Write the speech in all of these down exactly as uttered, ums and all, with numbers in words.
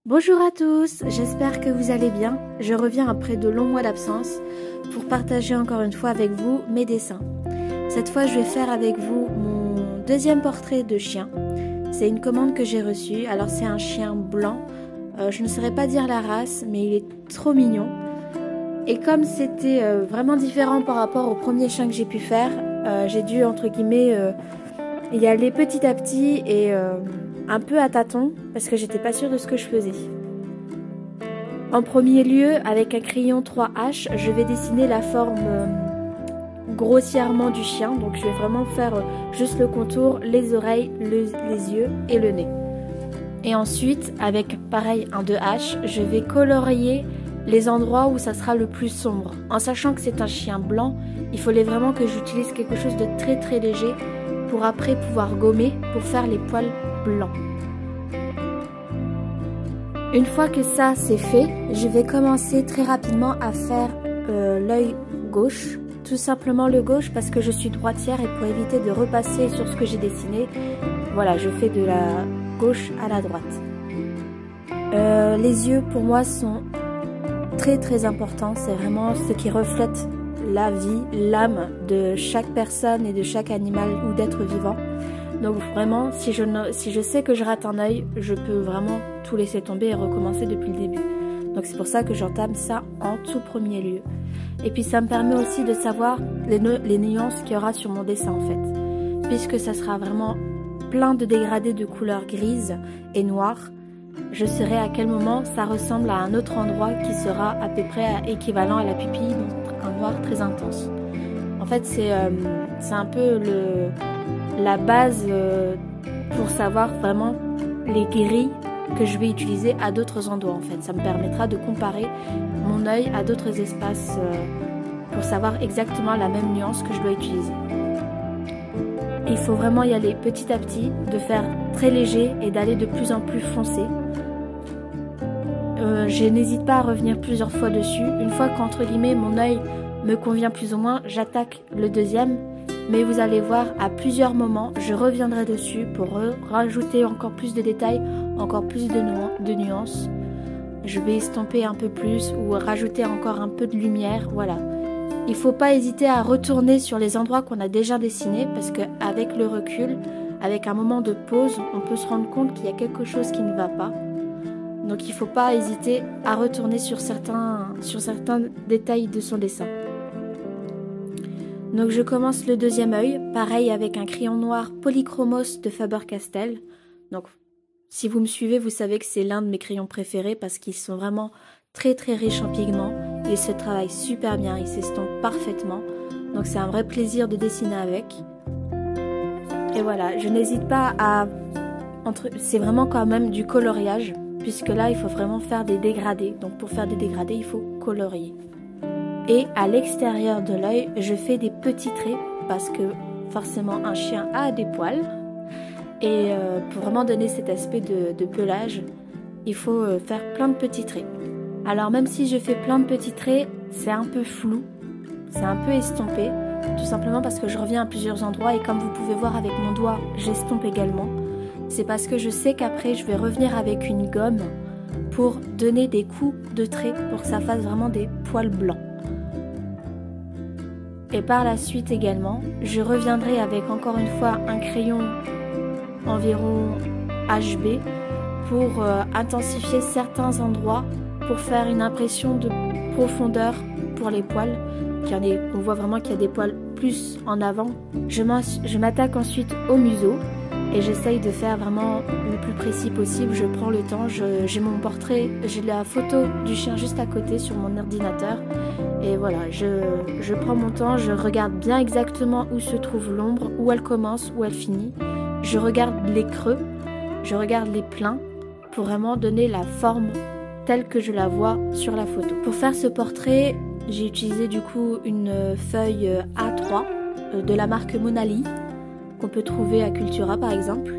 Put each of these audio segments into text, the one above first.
Bonjour à tous, j'espère que vous allez bien. Je reviens après de longs mois d'absence pour partager encore une fois avec vous mes dessins. Cette fois, je vais faire avec vous mon deuxième portrait de chien. C'est une commande que j'ai reçue. Alors c'est un chien blanc. Euh, je ne saurais pas dire la race, mais il est trop mignon. Et comme c'était euh, vraiment différent par rapport au premier chien que j'ai pu faire, euh, j'ai dû entre guillemets euh, y aller petit à petit et euh, un peu à tâtons parce que j'étais pas sûre de ce que je faisais. En premier lieu, avec un crayon trois H, je vais dessiner la forme euh, grossièrement du chien. Donc je vais vraiment faire euh, juste le contour, les oreilles, le, les yeux et le nez. Et ensuite, avec pareil un deux H, je vais colorier les endroits où ça sera le plus sombre. En sachant que c'est un chien blanc, il fallait vraiment que j'utilise quelque chose de très très léger pour après pouvoir gommer pour faire les poils blancs. Une fois que ça c'est fait, je vais commencer très rapidement à faire euh, l'œil gauche. Tout simplement le gauche parce que je suis droitière et pour éviter de repasser sur ce que j'ai dessiné, voilà, je fais de la gauche à la droite. Euh, les yeux pour moi sont très très importants, c'est vraiment ce qui reflète la vie, l'âme de chaque personne et de chaque animal ou d'être vivant. Donc vraiment, si je, ne, si je sais que je rate un œil, je peux vraiment tout laisser tomber et recommencer depuis le début. Donc c'est pour ça que j'entame ça en tout premier lieu. Et puis ça me permet aussi de savoir les, les nuances qu'il y aura sur mon dessin en fait. Puisque ça sera vraiment plein de dégradés de couleurs grises et noires, je saurai à quel moment ça ressemble à un autre endroit qui sera à peu près équivalent à la pupille, donc un noir très intense. En fait c'est euh, c'est un peu le... la base euh, pour savoir vraiment les grilles que je vais utiliser à d'autres endroits en fait. Ça me permettra de comparer mon œil à d'autres espaces euh, pour savoir exactement la même nuance que je dois utiliser. Il faut vraiment y aller petit à petit, de faire très léger et d'aller de plus en plus foncé. Euh, je n'hésite pas à revenir plusieurs fois dessus. Une fois qu'entre guillemets mon œil me convient plus ou moins, j'attaque le deuxième. Mais vous allez voir, à plusieurs moments, je reviendrai dessus pour rajouter encore plus de détails, encore plus de, nu de nuances. Je vais estomper un peu plus ou rajouter encore un peu de lumière, voilà. Il ne faut pas hésiter à retourner sur les endroits qu'on a déjà dessinés parce qu'avec le recul, avec un moment de pause, on peut se rendre compte qu'il y a quelque chose qui ne va pas. Donc il ne faut pas hésiter à retourner sur certains, sur certains détails de son dessin. Donc je commence le deuxième œil, pareil avec un crayon noir Polychromos de Faber-Castell. Donc si vous me suivez, vous savez que c'est l'un de mes crayons préférés parce qu'ils sont vraiment très très riches en pigments. Ils se travaillent super bien, ils s'estompent parfaitement. Donc c'est un vrai plaisir de dessiner avec. Et voilà, je n'hésite pas à... Entre... C'est vraiment quand même du coloriage, puisque là il faut vraiment faire des dégradés. Donc pour faire des dégradés, il faut colorier. Et à l'extérieur de l'œil, je fais des petits traits parce que forcément un chien a des poils. Et euh, pour vraiment donner cet aspect de, de pelage, il faut euh, faire plein de petits traits. Alors même si je fais plein de petits traits, c'est un peu flou, c'est un peu estompé, tout simplement parce que je reviens à plusieurs endroits et comme vous pouvez voir avec mon doigt, j'estompe également. C'est parce que je sais qu'après je vais revenir avec une gomme pour donner des coups de traits pour que ça fasse vraiment des poils blancs. Et par la suite également, je reviendrai avec encore une fois un crayon environ H B pour euh, intensifier certains endroits, pour faire une impression de profondeur pour les poils. On voit vraiment qu'il y a des poils plus en avant. Je m'attaque ensuite au museau et j'essaye de faire vraiment le plus précis possible. Je prends le temps, j'ai mon portrait, j'ai la photo du chien juste à côté sur mon ordinateur. Et voilà, je, je prends mon temps, je regarde bien exactement où se trouve l'ombre, où elle commence, où elle finit. Je regarde les creux, je regarde les pleins pour vraiment donner la forme telle que je la vois sur la photo. Pour faire ce portrait, j'ai utilisé du coup une feuille A trois de la marque Monali qu'on peut trouver à Cultura par exemple.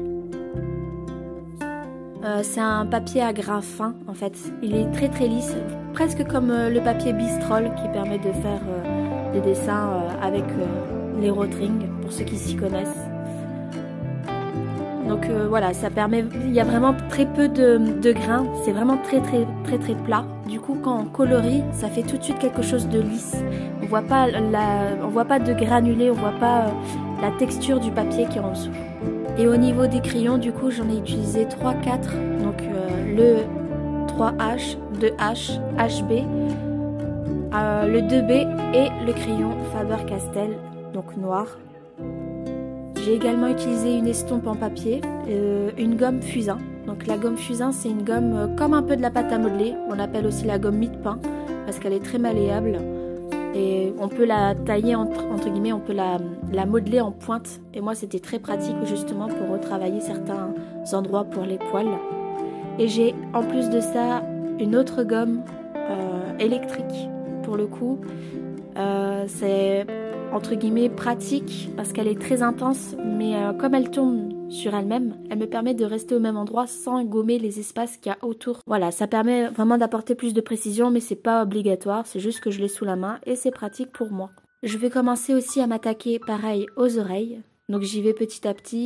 Euh, c'est un papier à grains fins en fait, il est très très lisse, presque comme euh, le papier Bistrol qui permet de faire euh, des dessins euh, avec euh, les Rotring pour ceux qui s'y connaissent. Donc euh, voilà, ça permet, il y a vraiment très peu de, de grains, c'est vraiment très très très très plat. Du coup quand on colorie, ça fait tout de suite quelque chose de lisse. On voit pas la, on voit pas de granulés, on voit pas euh, la texture du papier qui est en dessous. Et au niveau des crayons, du coup j'en ai utilisé trois quatre, donc euh, le trois H, deux H, H B, euh, le deux B et le crayon Faber-Castell, donc noir. J'ai également utilisé une estompe en papier, euh, une gomme fusain. Donc la gomme fusain, c'est une gomme euh, comme un peu de la pâte à modeler. On appelle aussi la gomme mie-de-pain parce qu'elle est très malléable. Et on peut la tailler, entre, entre guillemets, on peut la, la modeler en pointe. Et moi, c'était très pratique justement pour retravailler certains endroits pour les poils. Et j'ai en plus de ça une autre gomme euh, électrique pour le coup. Euh, c'est entre guillemets pratique parce qu'elle est très intense, mais euh, comme elle tourne sur elle-même, elle me permet de rester au même endroit sans gommer les espaces qu'il y a autour. Voilà, ça permet vraiment d'apporter plus de précision, mais c'est pas obligatoire, c'est juste que je l'ai sous la main et c'est pratique pour moi. Je vais commencer aussi à m'attaquer pareil aux oreilles, donc j'y vais petit à petit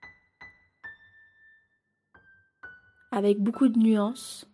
avec beaucoup de nuances,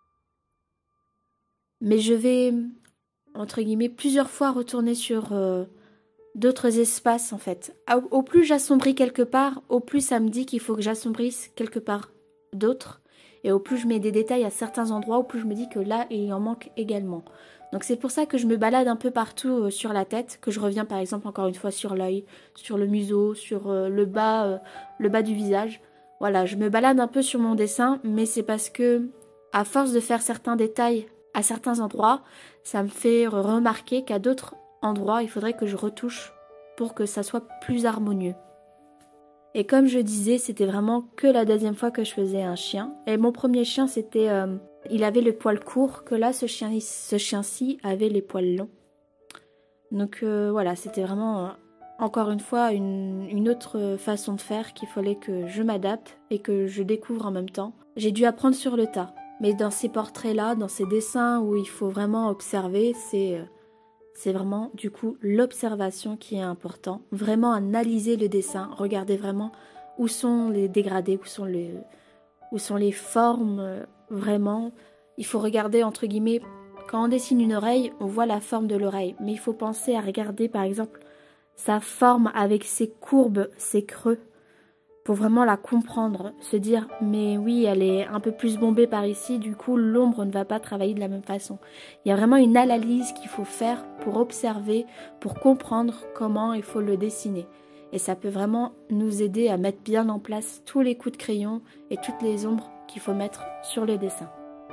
mais je vais entre guillemets plusieurs fois retourner sur euh, d'autres espaces en fait. Au, au plus j'assombris quelque part, au plus ça me dit qu'il faut que j'assombrisse quelque part d'autre. Et au plus je mets des détails à certains endroits, au plus je me dis que là il en manque également. Donc c'est pour ça que je me balade un peu partout euh, sur la tête, que je reviens par exemple encore une fois sur l'œil, sur le museau, sur euh, le bas, euh, le bas du visage. Voilà, je me balade un peu sur mon dessin, mais c'est parce que à force de faire certains détails à certains endroits, ça me fait remarquer qu'à d'autres endroits, il faudrait que je retouche pour que ça soit plus harmonieux. Et comme je disais, c'était vraiment que la deuxième fois que je faisais un chien. Et mon premier chien, c'était, euh, il avait le poil court, que là, ce chien, ce chien-ci avait les poils longs. Donc euh, voilà, c'était vraiment, euh, encore une fois, une, une autre façon de faire qu'il fallait que je m'adapte et que je découvre en même temps. J'ai dû apprendre sur le tas. Mais dans ces portraits-là, dans ces dessins où il faut vraiment observer, c'est, c'est vraiment du coup l'observation qui est important. Vraiment analyser le dessin, regarder vraiment où sont les dégradés, où sont les, où sont les formes. Vraiment, il faut regarder entre guillemets, quand on dessine une oreille, on voit la forme de l'oreille. Mais il faut penser à regarder par exemple sa forme avec ses courbes, ses creux. Pour vraiment la comprendre, se dire mais oui elle est un peu plus bombée par ici, du coup l'ombre ne va pas travailler de la même façon. Il y a vraiment une analyse qu'il faut faire pour observer, pour comprendre comment il faut le dessiner. Et ça peut vraiment nous aider à mettre bien en place tous les coups de crayon et toutes les ombres qu'il faut mettre sur le dessin.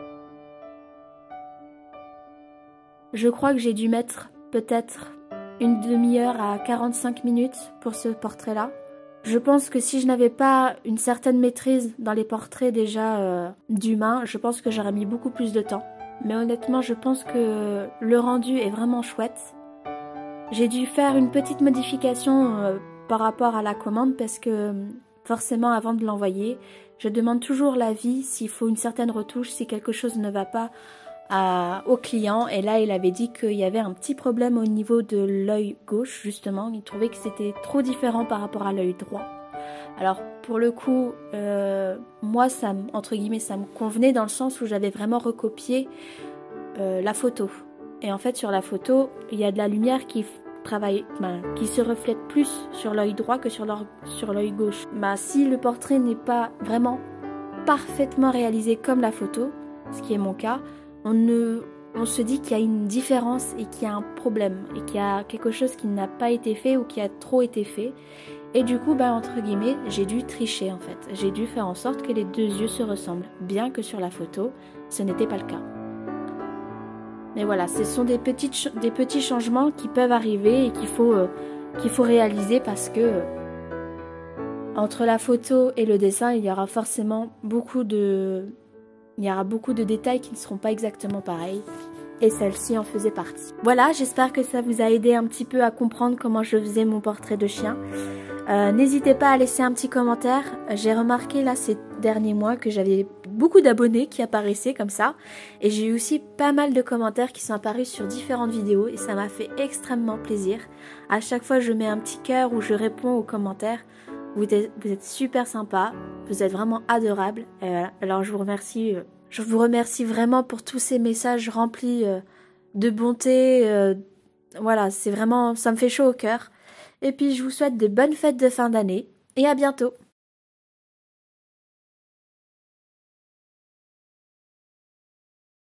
Je crois que j'ai dû mettre peut-être une demi-heure à quarante-cinq minutes pour ce portrait-là. Je pense que si je n'avais pas une certaine maîtrise dans les portraits déjà euh, d'humains, je pense que j'aurais mis beaucoup plus de temps. Mais honnêtement, je pense que le rendu est vraiment chouette. J'ai dû faire une petite modification euh, par rapport à la commande parce que forcément avant de l'envoyer, je demande toujours l'avis s'il faut une certaine retouche, si quelque chose ne va pas à, au client. Et là, il avait dit qu'il y avait un petit problème au niveau de l'œil gauche, justement. Il trouvait que c'était trop différent par rapport à l'œil droit. Alors, pour le coup, euh, moi, ça, entre guillemets, ça me convenait dans le sens où j'avais vraiment recopié euh, la photo. Et en fait, sur la photo, il y a de la lumière qui travaille, ben, qui se reflète plus sur l'œil droit que sur l'œil gauche. Ben, si le portrait n'est pas vraiment parfaitement réalisé comme la photo, ce qui est mon cas, on, ne, on se dit qu'il y a une différence et qu'il y a un problème et qu'il y a quelque chose qui n'a pas été fait ou qui a trop été fait. Et du coup, bah, entre guillemets, j'ai dû tricher en fait. J'ai dû faire en sorte que les deux yeux se ressemblent, bien que sur la photo, ce n'était pas le cas. Mais voilà, ce sont des, petites, des petits changements qui peuvent arriver et qu'il faut, euh, qu'il faut réaliser parce que euh, entre la photo et le dessin, il y aura forcément beaucoup de... Il y aura beaucoup de détails qui ne seront pas exactement pareils. Et celle-ci en faisait partie. Voilà, j'espère que ça vous a aidé un petit peu à comprendre comment je faisais mon portrait de chien. Euh, N'hésitez pas à laisser un petit commentaire. J'ai remarqué là ces derniers mois que j'avais beaucoup d'abonnés qui apparaissaient comme ça. Et j'ai eu aussi pas mal de commentaires qui sont apparus sur différentes vidéos. Et ça m'a fait extrêmement plaisir. À chaque fois je mets un petit cœur ou je réponds aux commentaires. Vous êtes, vous êtes super sympa, vous êtes vraiment adorable. Et alors je vous remercie, euh, je vous remercie vraiment pour tous ces messages remplis euh, de bonté. Euh, voilà, c'est vraiment, ça me fait chaud au cœur. Et puis je vous souhaite de bonnes fêtes de fin d'année et à bientôt.